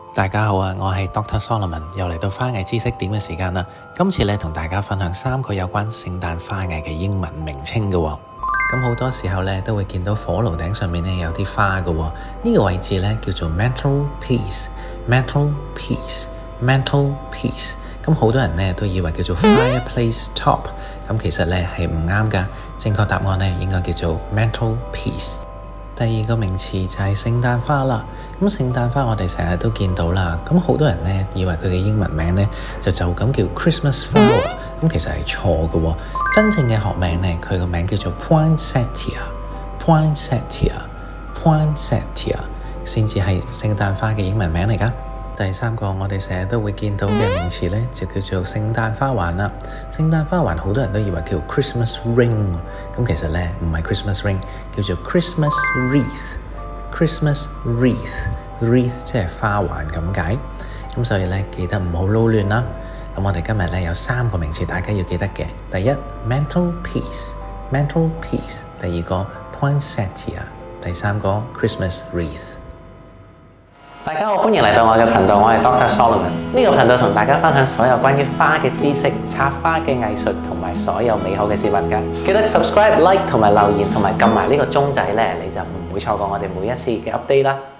大家好啊，我係 Dr. Solomon， 又嚟到花藝知識點嘅時間啦。今次咧同大家分享3個有關聖誕花藝嘅英文名稱嘅喎。咁好多時候咧都會見到火爐頂上面咧有啲花嘅喎。呢個位置咧叫做 mantelpiece。咁好多人咧都以為叫做 fireplace top， 咁其實咧係唔啱㗎。正確答案咧應該叫做 mantelpiece。第二個名詞就係聖誕花啦。咁聖誕花我哋成日都見到啦。咁好多人咧以為佢嘅英文名咧就咁叫 Christmas flower。咁其實係錯嘅喎。真正嘅學名咧，佢個名叫做 poinsettia 先至係聖誕花嘅英文名嚟㗎。第3個我哋成日都會見到嘅名詞咧，就叫做聖誕花環啦。聖誕花環好多人都以為叫 Christmas ring， 咁其實咧唔係 Christmas ring， 叫做 Christmas wreath。Christmas wreath 即係花環咁解。咁所以咧記得唔好撈亂啦。咁我哋今日咧有3個名詞大家要記得嘅。第一 mantelpiece， 第二個 poinsettia， 第3個 Christmas wreath。大家好，歡迎嚟到我嘅頻道，我係 Dr. Solomon。呢個頻道同大家分享所有關於花嘅知識、插花嘅藝術同埋所有美好嘅事物㗎。記得 subscribe、like 同埋留言同埋撳埋呢個鐘仔咧，你就唔會錯過我哋每一次嘅 update 啦。